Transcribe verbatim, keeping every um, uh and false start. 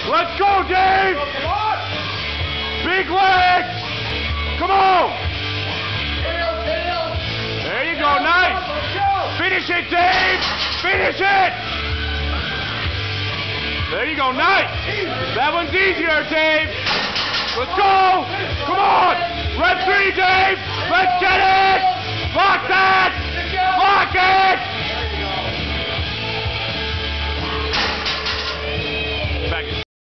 Let's go, Dave! Big legs! Come on! There you go, nice! Finish it, Dave! Finish it! There you go, nice! That one's easier, Dave! Let's go! Come on! Rep three, Dave! Let's get it!